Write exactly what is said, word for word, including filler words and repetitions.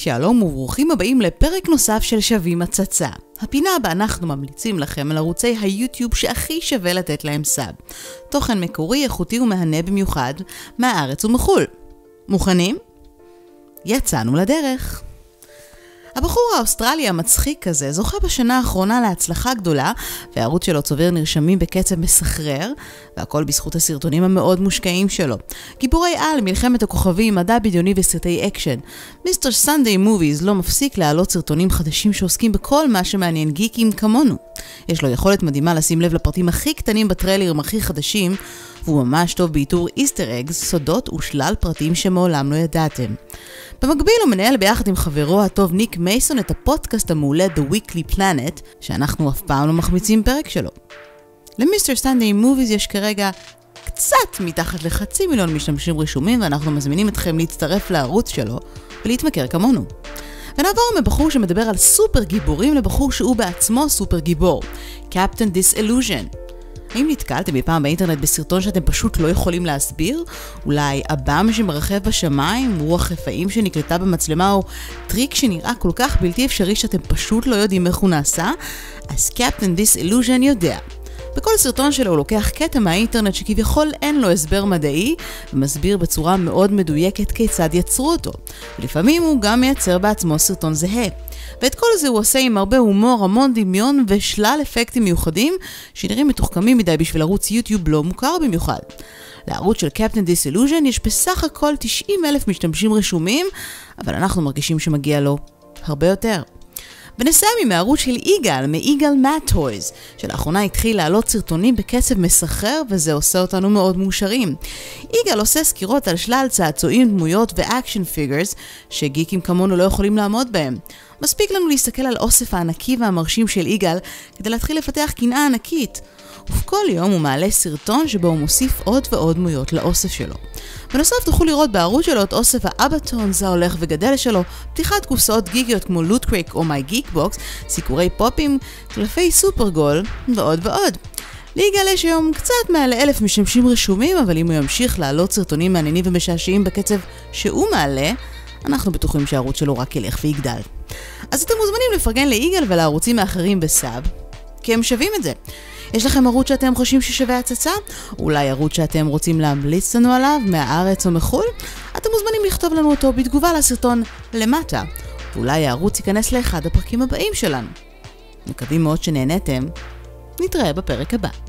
שלום וברוכים הבאים לפרק נוסף של שווים הצצה. הפינה בה אנחנו ממליצים לכם על ערוצי היוטיוב שהכי שווה לתת להם סאב. תוכן מקורי, איכותי ומהנה במיוחד, מהארץ ומחול. מוכנים? יצאנו לדרך. הבחור האוסטרלי המצחיק הזה זוכה בשנה האחרונה להצלחה גדולה, והערוץ שלו צובר נרשמים בקצב מסחרר, והכל בזכות הסרטונים המאוד מושקעים שלו. גיבורי על, מלחמת הכוכבים, מדע בדיוני וסרטי אקשן. מיסטר סנדיי מוביז לא מפסיק להעלות סרטונים חדשים שעוסקים בכל מה שמעניין גיקים כמונו. יש לו יכולת מדהימה לשים לב לפרטים הכי קטנים בטריילרים הכי חדשים, והוא ממש טוב באיתור איסטר אגס, סודות ושלל פרטים שמעולם לא ידעתם. במקביל הוא מנהל ביחד עם חברו הטוב ניק מייסון את הפודקאסט המעולה The Weekly Planet, שאנחנו אף פעם לא מחמיצים פרק שלו. למיסטר סנדיי מוביז יש כרגע קצת מתחת לחצי מיליון משתמשים רשומים, ואנחנו מזמינים אתכם להצטרף לערוץ שלו ולהתמכר כמונו. ונעבור מבחור שמדבר על סופר גיבורים לבחור שהוא בעצמו סופר גיבור, קפטן דיסילוז'ן. האם נתקלתם בפעם באינטרנט בסרטון שאתם פשוט לא יכולים להסביר? אולי אב"ם שמרחב בשמיים, רוח רפאים שנקלטה במצלמה, או טריק שנראה כל כך בלתי אפשרי שאתם פשוט לא יודעים איך הוא נעשה? אז קפטן דיסילוז'ן יודע. בכל סרטון שלו הוא לוקח קטע מהאינטרנט שכביכול אין לו הסבר מדעי, ומסביר בצורה מאוד מדויקת כיצד יצרו אותו. ולפעמים הוא גם מייצר בעצמו סרטון זהה. ואת כל זה הוא עושה עם הרבה הומור, המון דמיון ושלל אפקטים מיוחדים, שנראים מתוחכמים מדי בשביל ערוץ יוטיוב לא מוכר במיוחד. לערוץ של קפטן דיסילוז'ן יש בסך הכל תשעים אלף משתמשים רשומים, אבל אנחנו מרגישים שמגיע לו הרבה יותר. ונסיים עם הערוץ של יגאל, מיגאל מאט-טויז, שלאחרונה התחיל לעלות סרטונים בקצב מסחרר, וזה עושה אותנו מאוד מאושרים. יגאל עושה סקירות על שלל צעצועים, דמויות ואקשן פיגרס, שגיקים כמונו לא יכולים לעמוד בהם. מספיק לנו להסתכל על אוסף הענקי והמרשים של יגאל, כדי להתחיל לפתח קנאה ענקית. ובכל יום הוא מעלה סרטון שבו הוא מוסיף עוד ועוד דמויות לאוסף שלו. בנוסף תוכלו לראות בערוץ שלו את אוסף האבטונס ההולך וגדל שלו, פתיחת קופסאות גיגיות כמו לוט קרייק או מיי גיק בוקס, סיקורי פופים, קלפי סופרגול ועוד ועוד. ליגאל יש היום קצת מעל אלף משתמשים רשומים, אבל אם הוא ימשיך לעלות סרטונים מעניינים ומשעשעים בקצב שהוא מעלה, אנחנו בטוחים שהערוץ שלו רק ילך ויגדל. אז אתם מוזמנים לפרגן ליגאל ולערוצים האחרים בסאב, כי הם שווים את זה. יש לכם ערוץ שאתם חושבים ששווה הצצה? אולי ערוץ שאתם רוצים להמליץ לנו עליו מהארץ או מחול? אתם מוזמנים לכתוב לנו אותו בתגובה לסרטון למטה, ואולי הערוץ ייכנס לאחד הפרקים הבאים שלנו. מקווים מאוד שנהנתם. נתראה בפרק הבא.